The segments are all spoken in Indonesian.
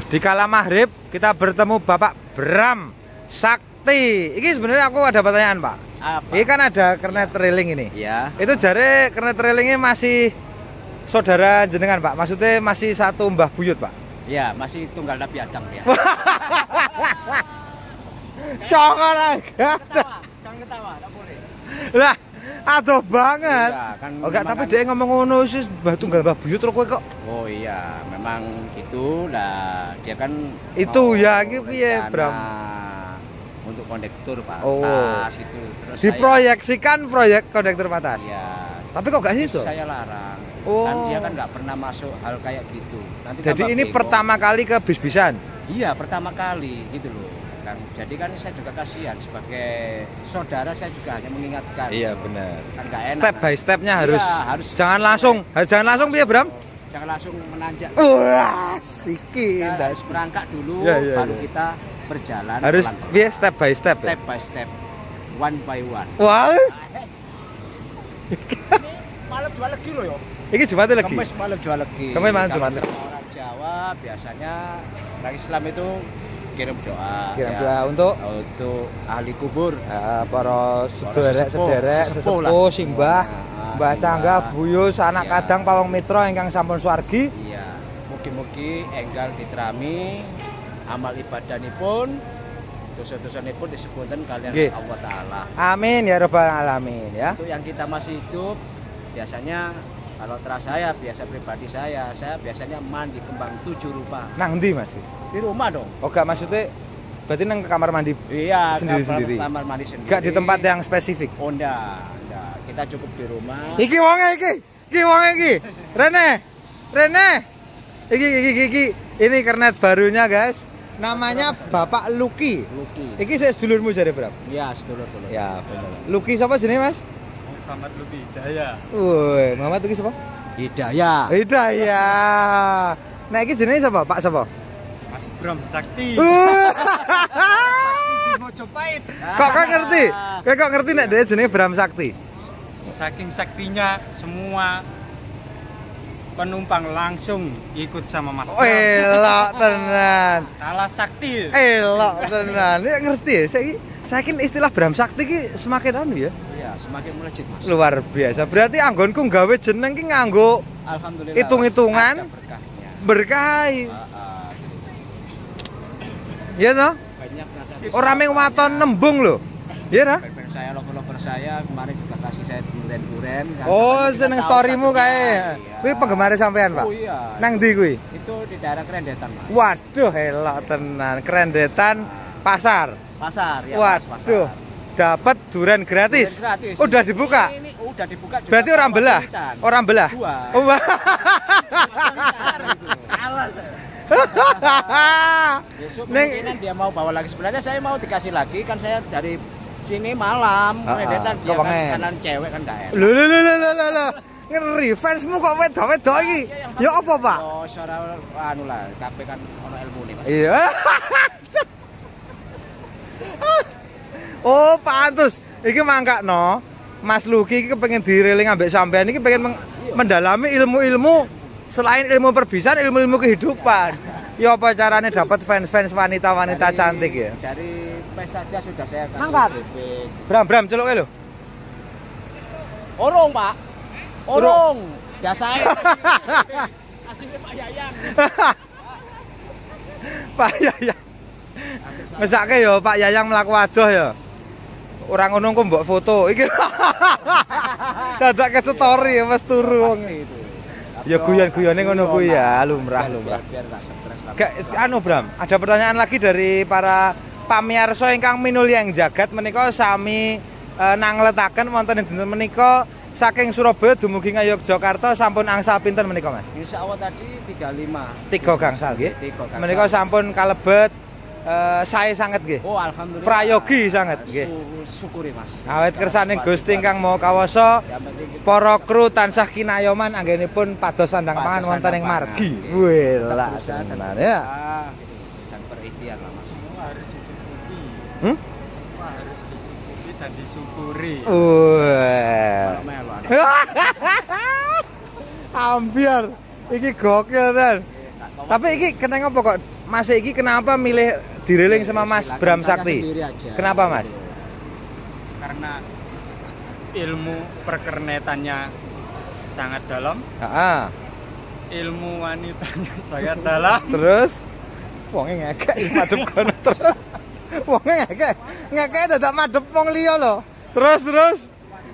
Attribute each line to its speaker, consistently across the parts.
Speaker 1: Di kala maghrib kita bertemu Bapak Bram Sakti. Ini sebenarnya aku ada pertanyaan, Pak.
Speaker 2: Apa?
Speaker 1: Ini kan ada kernet railing ini.
Speaker 2: Ya.
Speaker 1: Itu jare kernet railingnya masih saudara jenengan, Pak. Maksudnya masih satu Mbah Buyut, Pak.
Speaker 2: Ya, masih tunggal Nabi Adam ya.
Speaker 1: Jangan aja.
Speaker 2: Jangan ketawa, enggak boleh.
Speaker 1: Lah, aduh banget.
Speaker 2: Iya, kan
Speaker 1: Enggak, tapi dia ngomong ngono sih Mbah tunggal Mbah Buyut terus kowe kok.
Speaker 2: Oh iya, memang gitu lah. Dia kan
Speaker 1: Itu ya, iki piye, Bram?
Speaker 2: Untuk kondektur Pak.
Speaker 1: Oh.
Speaker 2: Itu terus
Speaker 1: Diproyeksikan proyek kondektur patas.
Speaker 2: Ya.
Speaker 1: Tapi kok gak situ?
Speaker 2: Saya larang.
Speaker 1: Oh.
Speaker 2: Kan dia kan nggak pernah masuk hal kayak gitu. Nanti
Speaker 1: Jadi
Speaker 2: tambah
Speaker 1: ini
Speaker 2: bingung.
Speaker 1: pertama kali ke bis-bisan.
Speaker 2: Iya, pertama kali gitu loh. Kan jadi kan saya juga kasihan sebagai saudara, saya juga hanya mengingatkan.
Speaker 1: Iya, benar.
Speaker 2: Kan nggak enak.
Speaker 1: Step by stepnya
Speaker 2: Iya,
Speaker 1: harus. Jangan langsung piye, Bram?
Speaker 2: Jangan langsung menanjak.
Speaker 1: Wah, siki.
Speaker 2: Kita harus merangkak dulu,
Speaker 1: Ya, ya,
Speaker 2: baru
Speaker 1: ya.
Speaker 2: kita berjalan
Speaker 1: Harus
Speaker 2: pelan-pelan.
Speaker 1: piye step by step.
Speaker 2: Step by step, one by one.
Speaker 1: Wah.
Speaker 2: Malam jual lagi loh yo.
Speaker 1: Iki Jumat lagi.
Speaker 2: Kemis malam jual lagi.
Speaker 1: Kemis malam
Speaker 2: Kalau
Speaker 1: Jumat.
Speaker 2: orang Jawa biasanya orang Islam itu kirim doa.
Speaker 1: Kirim
Speaker 2: ya.
Speaker 1: doa untuk
Speaker 2: ahli kubur.
Speaker 1: para sederek
Speaker 2: sesepuh lah.
Speaker 1: sesepuh simbah,
Speaker 2: Nah,
Speaker 1: Mbah
Speaker 2: simbah.
Speaker 1: Canggah, Buyus, anak
Speaker 2: Iya.
Speaker 1: kadang pawang mitra ingkang sampun swargi.
Speaker 2: Iya. Mugi-mugi enggal diterami amal ibadanipun, dosa-dosanipun disepunten kalian
Speaker 1: Nggih.
Speaker 2: Allah Ta'ala.
Speaker 1: Amin ya rabbal alamin ya.
Speaker 2: Untuk yang kita masih hidup, biasanya kalau saya biasa pribadi saya biasanya mandi kembang 7 rupa.
Speaker 1: Nang ndi Mas?
Speaker 2: Di rumah dong.
Speaker 1: Oh gak maksudnya berarti nang kamar mandi
Speaker 2: Iya,
Speaker 1: sendiri-sendiri.
Speaker 2: kamar mandi sendiri.
Speaker 1: Gak di tempat yang spesifik.
Speaker 2: Oh enggak. Kita cukup di rumah.
Speaker 1: Iki wonge iki. Iki wonge iki. Rene. Iki. Ini kernet barunya, guys. Namanya Bapak Luki.
Speaker 2: Luki.
Speaker 1: Iki saya sedulurmu jare, Bram.
Speaker 2: Iya, sedulur-sedulur.
Speaker 1: Ya, bener. Luki siapa jenenge, Mas?
Speaker 3: Muhammad Luki Hidayah.
Speaker 1: Woi, Muhammad Luki siapa?
Speaker 2: Hidayah.
Speaker 1: Hidayah. Nah, iki jenenge siapa? Pak siapa?
Speaker 3: Mas Bram Sakti.
Speaker 2: Mojopahit.
Speaker 1: Kok ngerti? Kok ngerti nek dia jenenge Bram Sakti?
Speaker 3: Saking saktinya semua penumpang langsung ikut sama Mas Bram.
Speaker 1: Elok tenan.
Speaker 3: Kalah sakti.
Speaker 1: Elok tenan. Nek ngerti ya? Saya istilah Bram Sakti ki semakin anu ya.
Speaker 2: Iya, semakin melejit, Mas.
Speaker 1: Luar biasa. Berarti anggonku gawe jeneng ki nganggo
Speaker 2: Alhamdulillah.
Speaker 1: hitung-hitungan
Speaker 2: Mas, ada berkahnya.
Speaker 1: berkahi.
Speaker 2: Ah,
Speaker 1: Ya toh?
Speaker 2: banyak nasihat.
Speaker 1: Ora mung waton nembung lho. Ya toh?
Speaker 2: Fan saya, lover saya kemarin juga kasih saya duren-duren.
Speaker 1: Oh,
Speaker 2: Kita
Speaker 1: seneng
Speaker 2: tahu
Speaker 1: storymu
Speaker 2: satunya.
Speaker 1: kae.
Speaker 2: Iya.
Speaker 1: Kuwi penggemar sampean, Pak?
Speaker 2: Oh iya.
Speaker 1: Nang ndi kuwi?
Speaker 2: Itu di daerah Kerendetan, Mas.
Speaker 1: Waduh, elok tenan. Kerendetan pasar.
Speaker 2: Pasar ya. Mas,
Speaker 1: Waduh.
Speaker 2: pasar.
Speaker 1: Dapat durian gratis.
Speaker 2: Duren gratis.
Speaker 1: Udah dibuka.
Speaker 2: Ini udah dibuka juga.
Speaker 1: Berarti orang
Speaker 2: sama
Speaker 1: belah.
Speaker 2: Kuitan.
Speaker 1: Orang belah.
Speaker 2: Dua.
Speaker 1: Oh,
Speaker 2: Kalah saya. Besok
Speaker 1: Neng-
Speaker 2: kemungkinan dia mau bawa lagi. Sebenarnya saya mau dikasih lagi, kan saya dari sini malam Kerendetan, dia kan
Speaker 1: kepengen.
Speaker 2: kanan cewek kan enggak enak.
Speaker 1: Lho. Ngeri fansmu kok wedok-wedok iki. Ya apa, Pak?
Speaker 2: Oh, suara anu lah, kabeh kan ono ilmune, Mas.
Speaker 1: Iya. Oh, pantes. Iki mangkakno. Mas Luki iki kepengin direling ambek sampean iki pengen mendalami ilmu-ilmu selain ilmu perbisan, ilmu-ilmu kehidupan. Ya apa caranya dapat fans-fans wanita-wanita cantik ya?
Speaker 2: Dari pes saja sudah saya kasih
Speaker 1: Mangkat.
Speaker 2: briefing.
Speaker 1: Bram, celuke lho.
Speaker 2: Orong, Pak. Orong. Biasae. Asine Pak Yayang.
Speaker 1: Pak Yayang. Mesake ya Pak Yayang mlaku adoh ya. Ora ngono kok mbok foto. Iki dadak ke story ya Mas turu wong.
Speaker 2: Pasti itu.
Speaker 1: Ya guyon-guyone ngono kuwi ya, lumrah.
Speaker 2: Biar enggak stres lah.
Speaker 1: Gak anu Bram, ada pertanyaan lagi dari para pamirsa ingkang minulya jagat menika sami nangletaken wonten ing dinten menika saking Surabaya dumugi Ngayogyakarta sampun angsal pinten menika Mas?
Speaker 2: Insya Allah tadi 35.
Speaker 1: 3 gangsal nggih.
Speaker 2: 3 gangsal.
Speaker 1: Menika sampun kalebet sae sanget nggih.
Speaker 2: Oh, alhamdulillah.
Speaker 1: Prayogi sanget nggih.
Speaker 2: Syukuri, Mas.
Speaker 1: Awet kersane Gusti ingkang Maha Kawasa
Speaker 2: Yang penting kita
Speaker 1: para kru tansah kinayoman anggenipun pados sandang pangan wonten ing margi. Wela
Speaker 2: berusaha dan
Speaker 1: tenan ya.
Speaker 2: dan berikhtiar lah, Mas.
Speaker 3: Semua harus dicukupi.
Speaker 1: Hmm?
Speaker 3: Semua harus dicukupi dan disyukuri.
Speaker 1: Wah.
Speaker 2: Kalau melo ada.
Speaker 1: Ambiar. Iki gokil kan. Tapi iki keneng apa kok Mas iki kenapa milih diriling sama Mas
Speaker 2: Silakan
Speaker 1: Bram
Speaker 2: tanya
Speaker 1: Sakti?
Speaker 2: sendiri aja.
Speaker 1: Kenapa, Mas?
Speaker 3: Karena ilmu perkernetannya sangat dalam,
Speaker 1: Heeh.
Speaker 3: ilmu wanitanya sangat dalam.
Speaker 1: Terus wonge ngekek madhep kono terus. Wonge ngekek dadak madhep wong liya lho. Terus.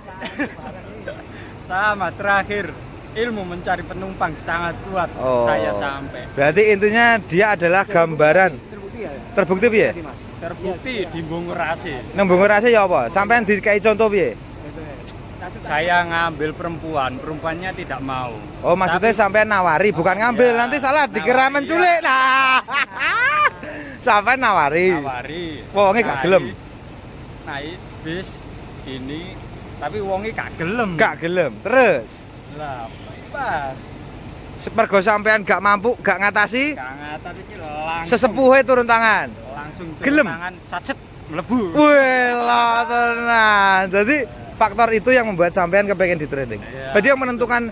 Speaker 3: Sama terakhir, ilmu mencari penumpang sangat kuat.
Speaker 1: Oh.
Speaker 3: Saya sampai.
Speaker 1: Berarti intinya dia adalah gambaran.
Speaker 2: Terbukti ya?
Speaker 1: Terbukti piye?
Speaker 2: Tadi, Mas.
Speaker 3: Terbukti di Bungurasi.
Speaker 1: Nang Bungurasi ya apa? Sampean dikai contoh piye?
Speaker 3: Saya ngambil perempuannya tidak mau.
Speaker 1: Oh, maksudnya
Speaker 3: Tapi-
Speaker 1: sampean nawari, bukan ngambil.
Speaker 3: Ya,
Speaker 1: Nanti salah dikira
Speaker 3: nawari,
Speaker 1: menculik. Nah. Sampean nawari. Wonge gak gelem.
Speaker 3: Naik bis ini, tapi wonge gak gelem.
Speaker 1: Gak gelem. Terus
Speaker 3: Lah, pas.
Speaker 1: mergo sampean gak mampu, gak ngatasi,
Speaker 3: Gak ngatasi sih langsung.
Speaker 1: sesepuhe turun tangan.
Speaker 3: Langsung turun
Speaker 1: Gelem.
Speaker 3: tangan, sacet, melebu.
Speaker 1: Wih, lah tenan. Jadi faktor itu yang membuat sampean kepengen di training.
Speaker 3: Iya.
Speaker 1: Jadi yang menentukan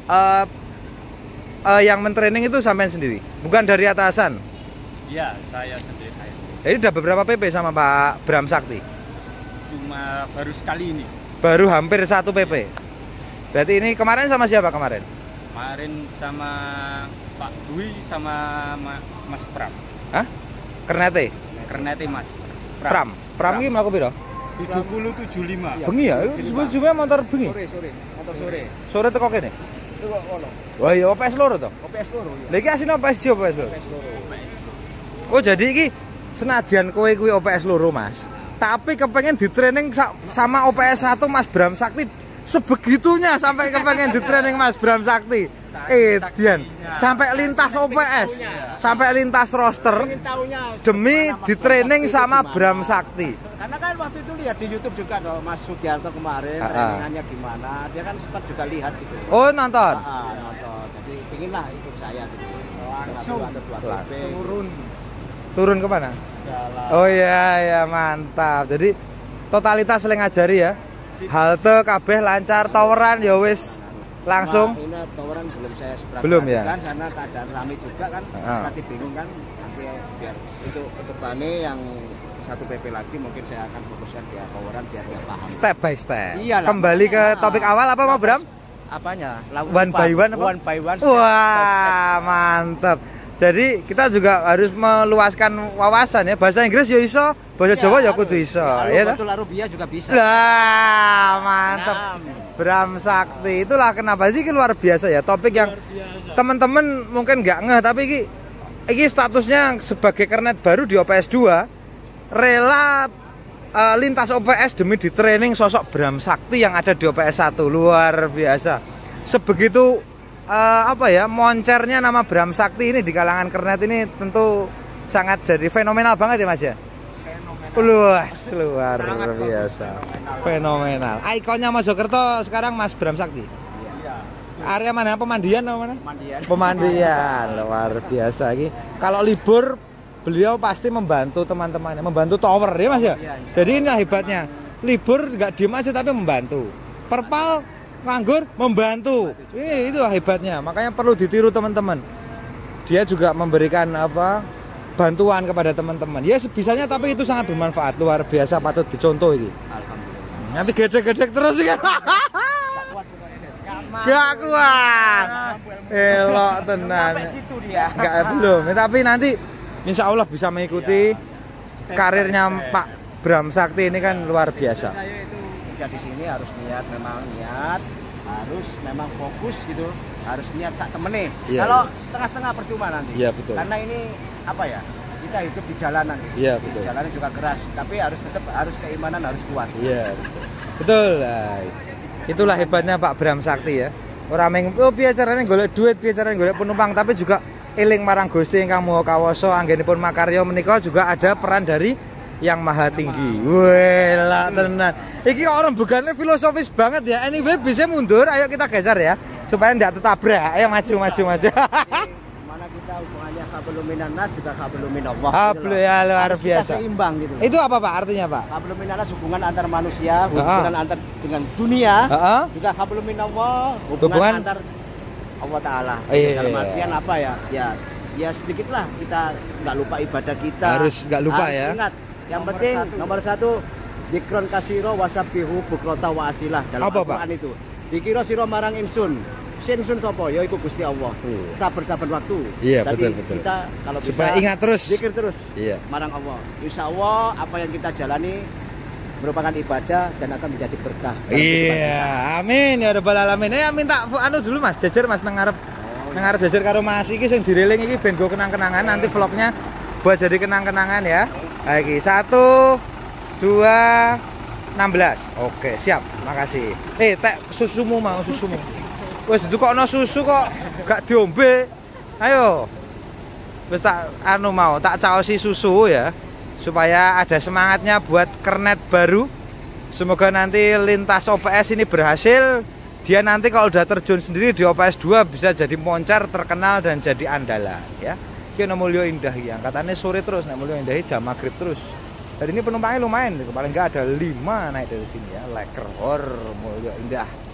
Speaker 1: yang mentraining itu sampean sendiri, bukan dari atasan.
Speaker 3: Iya, saya sendiri.
Speaker 1: Jadi udah beberapa PP sama Pak Bram Sakti.
Speaker 3: Cuma baru sekali ini.
Speaker 1: Baru hampir 1 PP. Berarti ini kemarin sama siapa kemarin?
Speaker 3: Kemarin sama Pak Dwi sama Mas Pram.
Speaker 1: Hah? Kernete?
Speaker 3: Kerneti Mas.
Speaker 1: Pram. Pram iki mlaku piro?
Speaker 3: 70-75.
Speaker 1: Bengi ya? Sebelumnya motor bengi.
Speaker 2: Motor sore.
Speaker 1: Sore teko kene.
Speaker 2: Itu kok ono.
Speaker 1: Wah, ya OPS loro to.
Speaker 2: OPS loro ya.
Speaker 1: Lha iki asine OPS jo OPS loro.
Speaker 2: OPS loro.
Speaker 1: Oh, jadi iki senadyan kowe kuwi OPS loro, Mas. Tapi kepengen di training sama OPS 1 Mas Bram Sakti. Sebegitunya sampai kepengen di training Mas Bram Sakti. Dian, sampai lintas OPS, sampai lintas roster
Speaker 2: Pengen tahunya
Speaker 1: demi
Speaker 2: gimana Mas
Speaker 1: di
Speaker 2: Bram
Speaker 1: training
Speaker 2: Sakti
Speaker 1: sama
Speaker 2: gimana.
Speaker 1: Bram Sakti.
Speaker 2: Karena kan waktu itu lihat di YouTube juga tuh Mas Sugiarto kemarin trainingannya gimana. Dia kan sempat juga lihat gitu.
Speaker 1: Oh, nonton.
Speaker 2: Nonton. Jadi pengenlah ikut saya gitu.
Speaker 3: Langsung
Speaker 2: Satu atau dua PP.
Speaker 1: Turun kemana?
Speaker 3: Jalan.
Speaker 1: Oh iya ya, mantap. Jadi totalitas sering ngajari ya. Halte kabeh lancar, toweran ya wis langsung.
Speaker 2: Ini tawaran belum saya seberapa
Speaker 1: Belum ya?
Speaker 2: kan karena keadaan rame juga kan. Nanti bingung kan. Nanti biar itu kedepannya yang 1 PP lagi mungkin saya akan fokuskan biar tawaran biar dia paham.
Speaker 1: Step by step.
Speaker 2: Iyalah.
Speaker 1: Kembali ke topik awal apa mau Bram?
Speaker 2: Apanya?
Speaker 1: One by one apa?
Speaker 2: One by one. step by
Speaker 1: Wah, mantap. Jadi kita juga harus meluaskan wawasan ya. Bahasa Inggris ya iso, bahasa
Speaker 2: step.
Speaker 1: Jawa ya kudu iso. Ya
Speaker 2: Betul Arubia juga bisa.
Speaker 1: lah, mantap. Bram Sakti. Itulah kenapa sih ini luar biasa ya. Topik yang teman-teman mungkin nggak ngeh, tapi ini statusnya sebagai kernet baru di OPS 2, rela lintas OPS demi di training sosok Bram Sakti yang ada di OPS 1. Luar biasa. Sebegitu apa ya, moncernya nama Bram Sakti ini di kalangan kernet ini tentu sangat jadi fenomenal banget ya Mas ya. Luas, luar
Speaker 3: Sangat
Speaker 1: biasa.
Speaker 3: bagus,
Speaker 1: Fenomenal. Ikonnya Mojokerto sekarang Mas Bram Sakti.
Speaker 3: Iya.
Speaker 1: Area mana? Pemandian atau mana?
Speaker 2: Mandian.
Speaker 1: Pemandian. Luar biasa ini. Kalau libur beliau pasti membantu teman-temannya, membantu tower ya Mas ya. Jadi ini hebatnya. Libur nggak diem aja tapi membantu. Perpal nganggur membantu. Ini itu hebatnya. Makanya perlu ditiru teman-teman. Dia juga memberikan apa? Bantuan kepada teman-teman. Ya sebisanya tapi itu sangat bermanfaat. Luar biasa, patut dicontoh ini.
Speaker 2: Alhamdulillah.
Speaker 1: Nanti gedek-gedek terus kan. Gak kuat. Elok tenan.
Speaker 2: Sampai situ dia.
Speaker 1: Enggak belum. Tapi nanti insya Allah bisa mengikuti karirnya Pak Bram Sakti ini kan luar biasa.
Speaker 2: Saya itu kerja di sini harus niat, harus memang fokus gitu, harus niat sak temene.
Speaker 1: Iya,
Speaker 2: Kalau
Speaker 1: iya.
Speaker 2: setengah-setengah percuma nanti.
Speaker 1: Iya, betul.
Speaker 2: Karena ini apa ya? Kita hidup di jalanan. Gitu.
Speaker 1: Iya, betul.
Speaker 2: Jalanan juga keras, tapi harus tetap harus keimanan harus kuat.
Speaker 1: Iya, betul. Betul. Nah, itulah hebatnya Pak Bram Sakti ya. Ora meng piye carane golek duit, piye carane golek penumpang, tapi juga eling marang Gusti ingkang Maha Kawasa anggenipun makarya menika juga ada peran dari Yang Maha Tinggi. Wela tenan. Iki orang bukannya filosofis banget ya. Anyway, bisa mundur, ayo kita geser ya supaya tidak tertabrak. Ayo maju.
Speaker 2: Mana kita hubungannya hablum minan nas juga hablum minallah.
Speaker 1: Hablu ya luar
Speaker 2: Harus kita
Speaker 1: biasa.
Speaker 2: seimbang gitu.
Speaker 1: Itu apa Pak artinya Pak?
Speaker 2: Hablum minan nas hubungan antar manusia, hubungan antar dengan dunia.
Speaker 1: Heeh.
Speaker 2: Juga hablum minallah, hubungan
Speaker 1: Hubungan
Speaker 2: antar Allah Ta'ala.
Speaker 1: Iya.
Speaker 2: Dalam artian apa ya? Ya ya sedikit lah kita nggak lupa ibadah kita.
Speaker 1: Harus nggak lupa
Speaker 2: harus
Speaker 1: ya.
Speaker 2: Ingat, yang penting nomor satu dikron kasiro wasabihu bukrota wa asilah dalam
Speaker 1: Apa,
Speaker 2: Al-Quran itu. Dikira siro marang insun. Sinsun sopo, ya iku Gusti Allah. Saben-saben waktu.
Speaker 1: Iya,
Speaker 2: jadi
Speaker 1: betul.
Speaker 2: kita kalau bisa
Speaker 1: Supaya ingat terus.
Speaker 2: zikir terus.
Speaker 1: Iya.
Speaker 2: Marang Allah. Insya Allah apa yang kita jalani merupakan ibadah dan akan menjadi berkah.
Speaker 1: Iya, amin ya rabbal alamin. Minta anu dulu Mas, jajar Mas nang ngarep. Nang ngarep jajar karo Mas iki sing direling iki ben go kenang-kenangan nanti vlognya buat jadi kenang-kenangan ya. Ha iki 1 2 16. Oke, siap. Makasih. Tek susumu mau susumu. Wis dukokno susu kok gak diombe. Ayo. Wis tak anu mau, tak caosi susu ya. Supaya ada semangatnya buat kernet baru. Semoga nanti lintas OPS ini berhasil. Dia nanti kalau udah terjun sendiri di OPS 2 bisa jadi moncar terkenal dan jadi andalan ya. Ki ono Mulyo Indah ya. Katanya sore terus nek Mulyo Indah jam maghrib terus. Jadi ini penumpangnya lumayan, paling nggak ada 5 naik dari sini ya. Leker Hor Mulyo Indah.